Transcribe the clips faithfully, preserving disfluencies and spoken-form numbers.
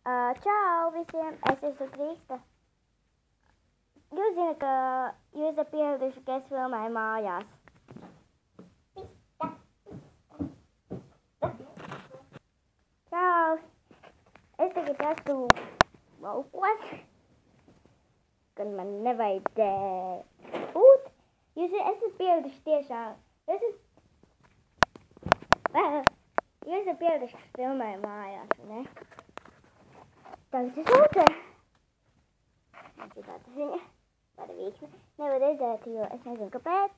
Uh, čau visiem, es esmu Krista. Jūs zināt, ka jūs esat pieraduši, ka es filmēju mājās. Čau! Es tagad esmu laukos, kad man nevajadzēja būt. Jūs esat pieraduši tiešām. Jūs esat, jūs esat pieraduši, ka es filmēju mājās, ne? Tagad es lūdzu. Man šī tāda ziņa, tāda vīksme. Nevar redzēt, jo es nezinu, kāpēc.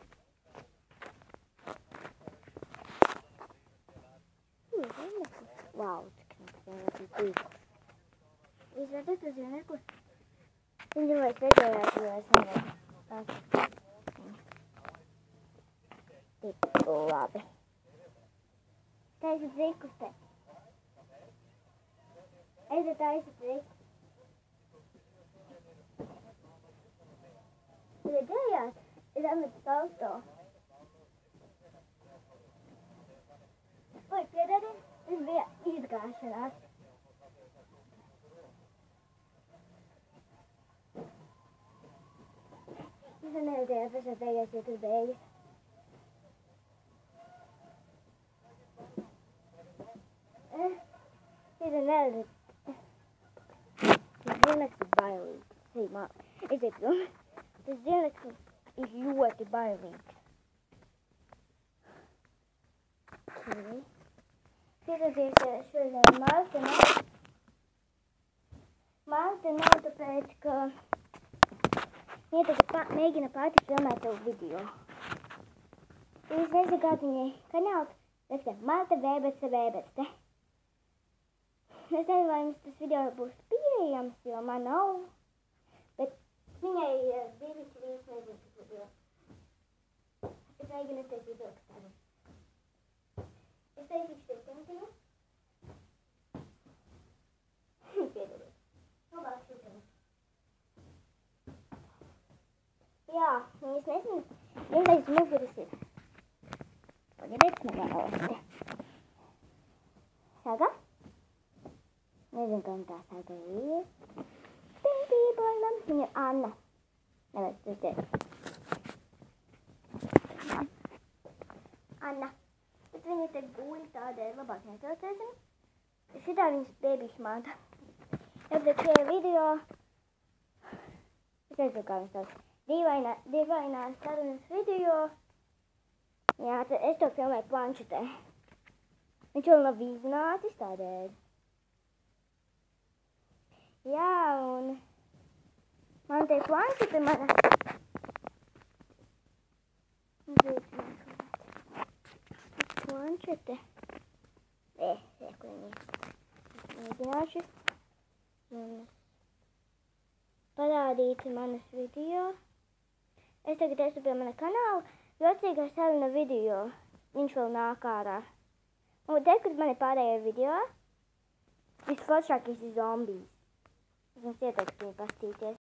Vau, cik tas ir tīkls. Jūs redzat, tas ir neko. Viņu vairs redzējāt, jo es nevaru. Tik labi. Taisa trikus te. Ejat taisa trikus. Redzējāt? Es atmetu auto. Oi, piedodiet, tas bija izgāšanās. Es neredzēju pašā beigās, jo tas beigas. Es neredzēju. Tas dienaks ir bailīgs. Sī, mā, aiziet prom. Tas dienaks ir ļoti bailīgs. Okay. Piedodies šodien Marta nav. Marta nav tāpēc, ka viņa tagad pa, mēģina pati filmēt savu video. Ja jūs nezinu, kāds viņai kanāls, rakstā Marta Vēbece Vēbece. Es nezinu, vai jums tas video būs pieejams, jo man nav. Bet viņai ir divi, trīs, nezinu, kas video. Es mēģinu taisīt to, kas tādu. Es taisīšu tev tempiņu. Piedodiet. Labāk šūteni. Jā, es nezinu. Vienreiz muguris ir. Pagadiet, nevēlosti. Saga? Nezinu, kā viņa tā saga ir. Pimpīboinam. Viņa ir Anna. Nevar redzēt. Anna. Bet viņa te guļ tādēļ labāk netraucēsim. Šitā viņas bēbīša māta. Tāpēc šajā video, es nezinu, kā viņas sauc, dīvainā, dīvainās sarunas video. Jā, tad es to filmēju planšetē. Viņš vēl nav iznācis tādēļ. Jā, un man te planšete mana. Planšete. Ē, reku viņi. Es mēģināšu. Parādīt manas video. Es tagad esmu pie mana kanāla. Jocīgā saruna video. Viņš vēl nāk ārā. Un te, kur mani pārējie video, visforšākais ir zombijs. Es jums ieteiktu viņu pastīties.